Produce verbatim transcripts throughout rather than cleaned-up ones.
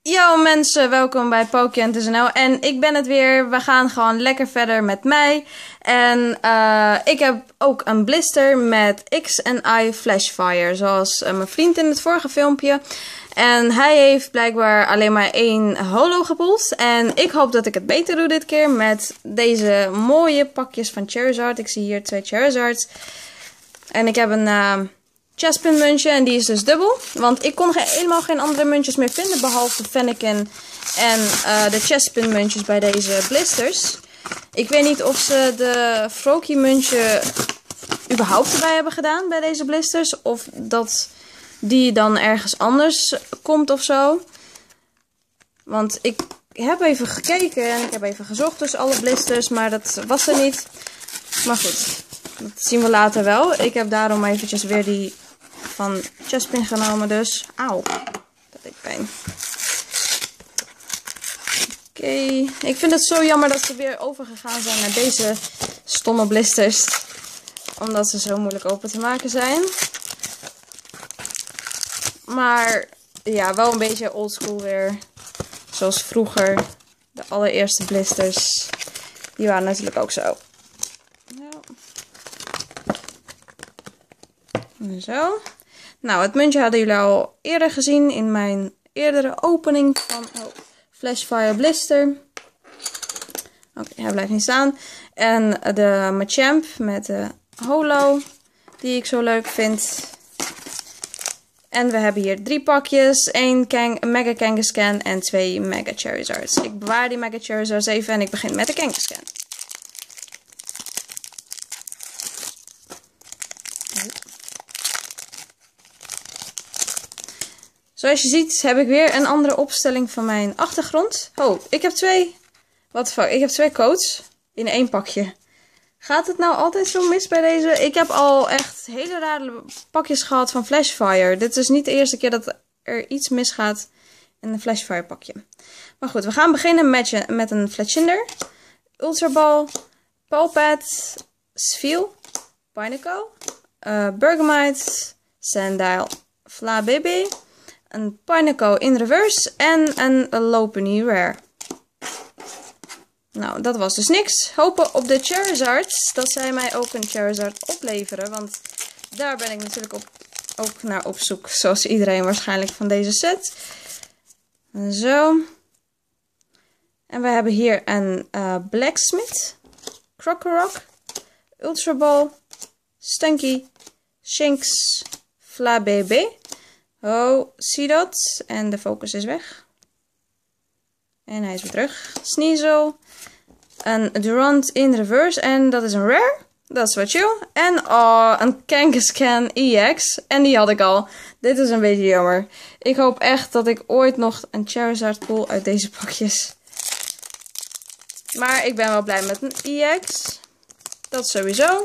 Yo mensen, welkom bij Pokémon.nl en ik ben het weer. We gaan gewoon lekker verder met mij. En uh, ik heb ook een blister met X en Y Flashfire, zoals uh, mijn vriend in het vorige filmpje. En hij heeft blijkbaar alleen maar één holo gepoeld. En ik hoop dat ik het beter doe dit keer met deze mooie pakjes van Charizard. Ik zie hier twee Charizards. En ik heb een... Uh, Chespin muntje en die is dus dubbel. Want ik kon geen, helemaal geen andere muntjes meer vinden. Behalve Fennekin en uh, de Chespin muntjes bij deze blisters. Ik weet niet of ze de Froakie muntje überhaupt erbij hebben gedaan bij deze blisters. Of dat die dan ergens anders komt of zo. Want ik heb even gekeken en ik heb even gezocht tussen alle blisters. Maar dat was er niet. Maar goed, dat zien we later wel. Ik heb daarom eventjes weer die... van Chespin genomen dus. Auw, dat deed pijn. Oké, okay. Ik vind het zo jammer dat ze weer overgegaan zijn naar deze stomme blisters. Omdat ze zo moeilijk open te maken zijn. Maar ja, wel een beetje oldschool weer. Zoals vroeger. De allereerste blisters. Die waren natuurlijk ook zo. Zo. Nou, het muntje hadden jullie al eerder gezien in mijn eerdere opening van oh, Flashfire Blister. Oké, okay, hij blijft niet staan. En de Machamp met de holo, die ik zo leuk vind. En we hebben hier drie pakjes. één Kang Mega Kangaskhan en twee Mega Charizards. Ik bewaar die Mega Charizards even en ik begin met de Kangaskhan. Zoals je ziet heb ik weer een andere opstelling van mijn achtergrond. Oh, ik heb twee... What the fuck? Ik heb twee codes in één pakje. Gaat het nou altijd zo mis bij deze? Ik heb al echt hele rare pakjes gehad van Flashfire. Dit is niet de eerste keer dat er iets misgaat in een Flashfire pakje. Maar goed, we gaan beginnen met, met een Fletchinder, Ultra Ball, Pulpad, Spheal, Pineco, uh, Bergmite, Sandile, Flabébé, een Pineco in reverse en een Lopunny rare. Nou, dat was dus niks. Hopen op de Charizards dat zij mij ook een Charizard opleveren. Want daar ben ik natuurlijk op, ook naar op zoek. Zoals iedereen waarschijnlijk van deze set. Zo. En we hebben hier een uh, Blacksmith, Krokorok, Ultra Ball, Stunky, Shinx, Flabébé. Oh, zie dat? En de focus is weg. En hij is weer terug. Sneasel. Een Durant in reverse. En dat is een rare. Dat is wat chill. En oh, een Kangaskhan E X. En die had ik al. Dit is een beetje jammer. Ik hoop echt dat ik ooit nog een Charizard pull uit deze pakjes. Maar ik ben wel blij met een E X. Dat sowieso.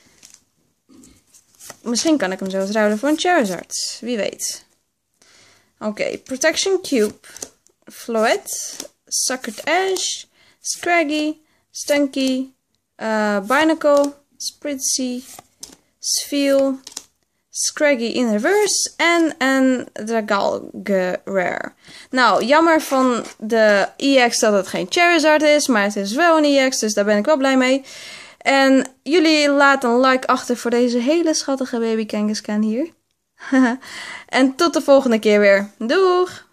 Misschien kan ik hem zelfs ruilen voor een Charizard. Wie weet. Oké, okay, Protection Cube. Floette. Suckered Ash. Scraggy. Stunky. Uh, Binacle. Spritzy. Spheal. Scraggy in reverse. En een Dragalge rare. Nou, jammer van de E X dat het geen Charizard is. Maar het is wel een E X, dus daar ben ik wel blij mee. En jullie laten een like achter voor deze hele schattige baby Kangaskhan hier. En tot de volgende keer weer. Doeg!